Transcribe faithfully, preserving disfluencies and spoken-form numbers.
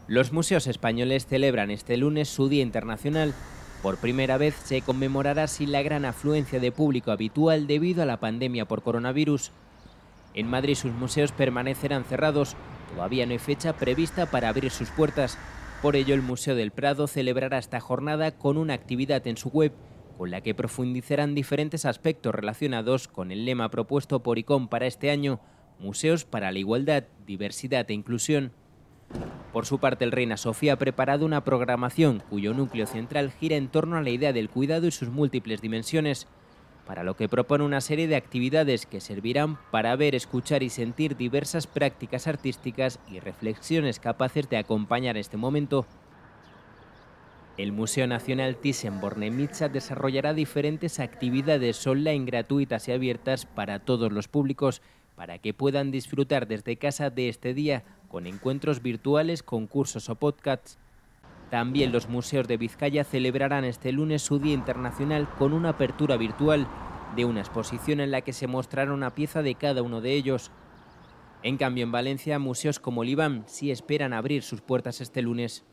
Los museos españoles celebran este lunes su Día Internacional. Por primera vez se conmemorará sin la gran afluencia de público habitual debido a la pandemia por coronavirus. En Madrid sus museos permanecerán cerrados. Todavía no hay fecha prevista para abrir sus puertas. Por ello, el Museo del Prado celebrará esta jornada con una actividad en su web, con la que profundizarán diferentes aspectos relacionados con el lema propuesto por I C O M para este año: Museos para la Igualdad, Diversidad e Inclusión. Por su parte, el Reina Sofía ha preparado una programación cuyo núcleo central gira en torno a la idea del cuidado y sus múltiples dimensiones, para lo que propone una serie de actividades que servirán para ver, escuchar y sentir diversas prácticas artísticas y reflexiones capaces de acompañar este momento. El Museo Nacional Thyssen-Bornemisza desarrollará diferentes actividades online gratuitas y abiertas para todos los públicos, para que puedan disfrutar desde casa de este día, con encuentros virtuales, concursos o podcasts. También los museos de Vizcaya celebrarán este lunes su Día Internacional con una apertura virtual de una exposición en la que se mostrará una pieza de cada uno de ellos. En cambio, en Valencia, museos como el I B A M sí esperan abrir sus puertas este lunes.